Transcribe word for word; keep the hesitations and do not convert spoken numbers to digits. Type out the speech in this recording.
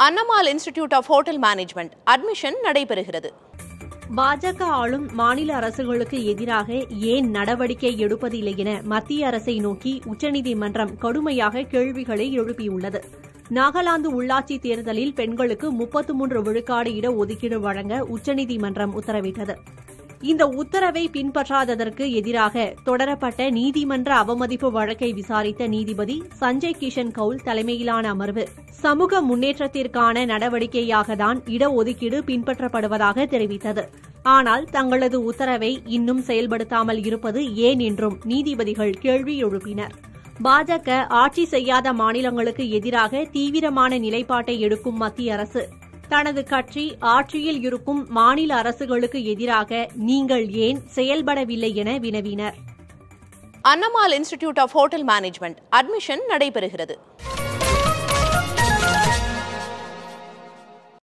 Annamal Institute of Hotel Management admission நடைபெறுகிறது. பாஜக ஆளும் மாநில அரசுகளுக்கு எதிராக ஏன் நடவடிக்கை எடுப்பதில்லை என மத்திய அரசை நோக்கி உச்சநீதிமன்றம் கடுமையாக கேள்விகளை எழுப்பியுள்ளது. நாகாலாந்து உள்ளாட்சி தேர்தலில் பெண்களுக்கு முப்பத்து மூன்று விழுக்காடு இடஒதுக்கீடு வழங்க உச்சநீதிமன்றம் உத்தரவிட்டது. இந்த உத்தரவை பின்பற்றாததற்கு எதிராக தொடரப்பட்ட நீதிமன்ற அவமதிப்பு வழக்கை விசாரித்த நீதிபதி சஞ்சய் கிஷன் கவுல் தலைமையிலான அமர்வு சமூக முன்னேற்றத்திற்கான நடவடிக்கையாகத்தான் இடஒதுக்கீடு பின்பற்றப்படுவதாக தெரிவித்தது. ஆனால் தங்களது உத்தரவை இன்னும் செயல்படுத்தாமல் இருப்பது ஏன் என்றும் நீதிபதிகள் கேள்வி எழுப்பினர். பாஜக ஆட்சி செய்யாத மாநிலங்களுக்கு எதிராக தீவிரமான நிலைப்பாட்டை எடுக்கும் மத்திய அரசு தனது கட்சி ஆட்சியில் இருக்கும் மாநில அரசுகளுக்கு எதிராக நீங்கள் ஏன் செயல்படவில்லை என வினவினர். Annamal Institute of Hotel Management admission நடைபெறுகிறது.